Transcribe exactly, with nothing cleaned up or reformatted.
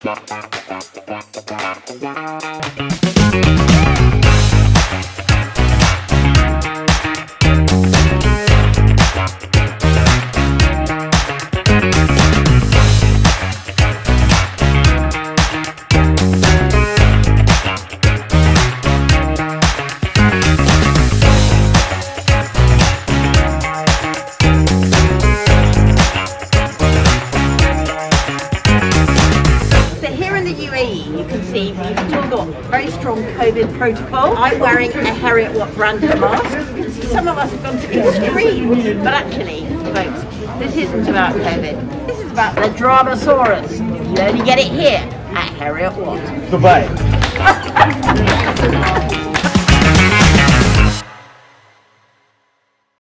You can see we've still got very strong COVID protocol. I'm wearing a Heriot-Watt branded mask. You can see some of us have gone to extremes, but actually, folks, this isn't about COVID. This is about the Dromaeosaurus. You only get it here at Heriot-Watt. Goodbye.